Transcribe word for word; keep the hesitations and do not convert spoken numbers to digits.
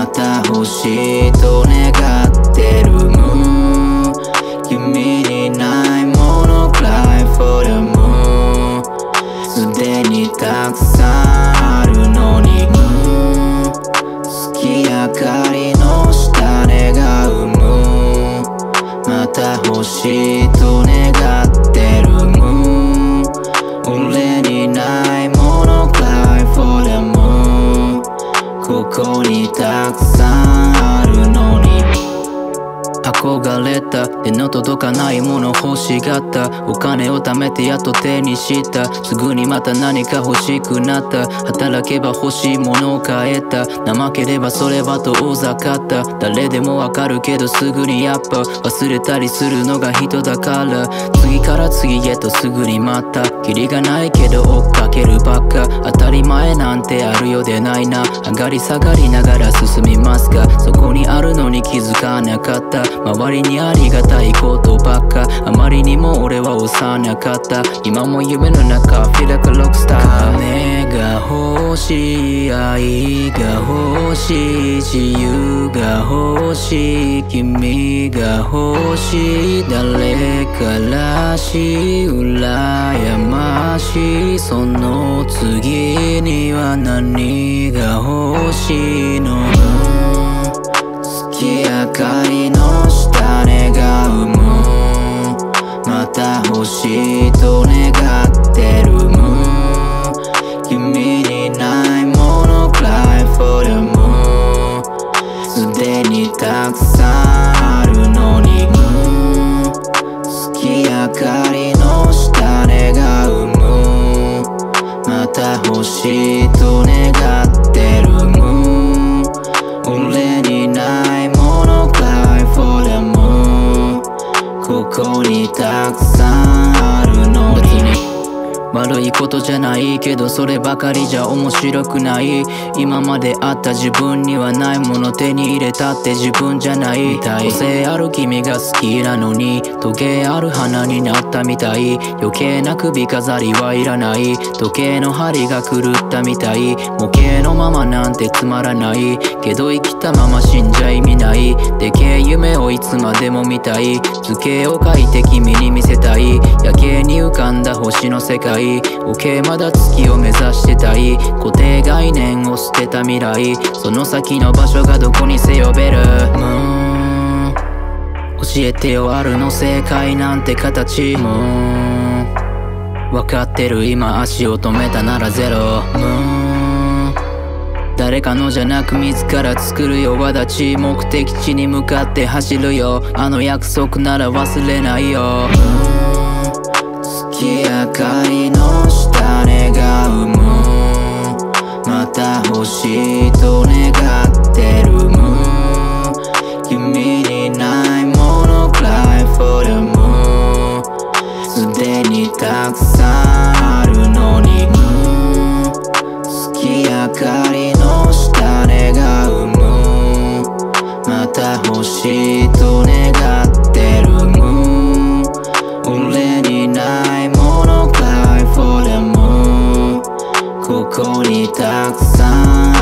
また欲しいと願ってるムーン君にないもの Cry for the moon すでにたくさんあるのにムーン月明かりの下願うムーンまた欲しいと願ってるムーン俺にないもの Cry for the moon ここにたくさんあるのに憧れた手の届かないもの欲しがったお金を貯めてやっと手にしたすぐにまた何か欲しくなった働けば欲しいものを買えた怠ければそれは遠ざかった誰でもわかるけどすぐにやっぱ忘れたりするのが人だから次から次へとすぐにまたキリがないけど追っかけるばっか当たり前なんてあるようでないな上がり下がりながら進みますがそこにあるのに気づかなかった周りにありがたいことばっかあまりにも俺は幼かった今も夢の中 Feel like a rockstar 金が欲しい愛が欲しい自由が欲しい君が欲しい誰からしい羨ましいその次には何が欲しいの月明かりの下願うムーンまた欲しいと願ってるムーン君にないもの Cry for the moon すでにたくさんあるのにムーン月明かりの下願うムーンまた欲しいと願ってるムーン俺にないもの Cry for the moon ここにたくさんあるのに悪いことじゃないけどそればかりじゃ面白くない今まであった自分にはないもの手に入れたって自分じゃない個性ある君が好きなのにトゲある花になったみたい余計な首飾りはいらない時計の針が狂ったみたい模型のままなんてつまらないけど生きたまま死んじゃ意味ないでけえ夢をいつまでも見たい図形を描いて君に見せたい夜景に浮かんだ星の世界OK まだ月を目指してたい固定概念を捨てた未来その先の場所がどこにせよベルムーン教えてよあるの正解なんて形ムーン分かってる今足を止めたならゼロムーン誰かのじゃなく自ら作るよ轍目的地に向かって走るよあの約束なら忘れないよ月明かりの下願うムーンまた欲しいと願ってるムーン君にないもの Cry for the moon すでにたくさんあるのにムーン月明かりの下願うムーンまた欲しいと願ってるムーン俺にないもの Cry for the moon ここにたくさん